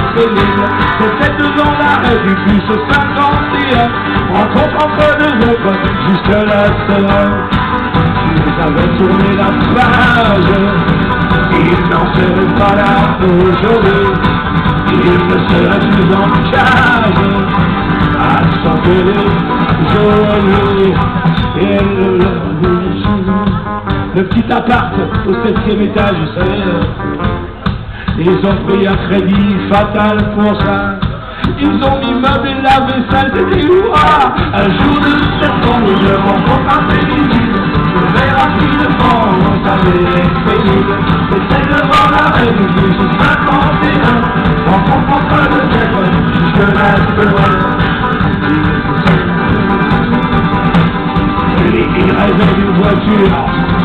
pénible. C'était devant l'arrêt du bus 51. Rencontre entre deux êtres jusque la sereine. Ils avaient tourné la page, ils n'en seraient pas là aujourd'hui. Ils ne seraient plus en cage à chanter joli et le petit appart au 7e étage, vous savez, ils ont pris un crédit fatal pour ça. Ils ont mis meuble et la vaisselle, c'était ouah. Un jour de septembre, je rencontre un pénible. Je vais rapidement, on savait être pénible. C'était devant l'arrêt du bus 51. Rencontre entre deux êtres jusque là il rêvait d'une voiture.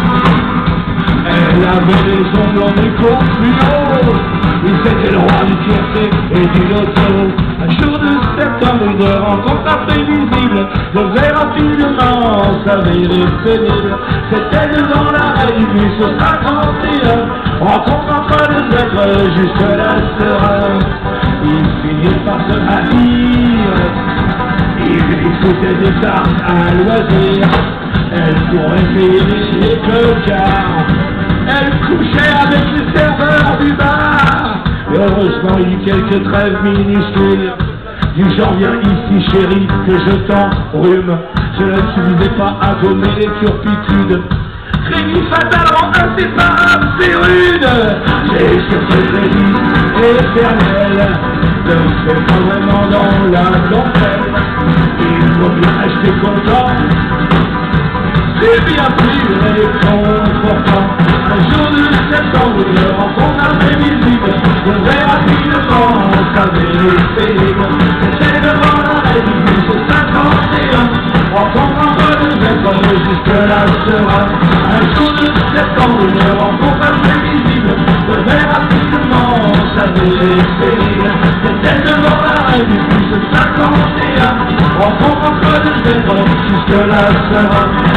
Elle avait les ongles en écho fluo. Il c'était le roi du tiercé et du loto. Un jour de septembre, une rencontre imprévisible devait rapidement s'avérer pénible. C'était devant l'arrêt du bus 51. Rencontre entre deux êtres jusque la sereine. Ils finirent par se haïr. Ils foutaient des tartes à loisir. Elle pourrait payer les cocards. Elle couchait avec les serveurs du bar. Et heureusement il y eut quelques trêves minuscules. Du genre viens ici chérie que je t'enrhume. Cela ne suffisait pas à gommer les turpitudes. Crédit fatal rend inséparable, c'est rude. Et sur ce crédit éternel ne fait pas vraiment dans la dentelle. Il faut bien acheter content. C'est bien plus réconfortant. Un jour de septembre, une rencontre imprévisible devait rapidement s'avérer pénible. C'était devant l'arrêt du bus 51. Rencontre entre deux êtres jusque la sereine. Un jour de septembre, une rencontre imprévisible devait rapidement s'avérer pénible. C'était devant l'arrêt du bus 51. Rencontre entre deux êtres jusque la sereine.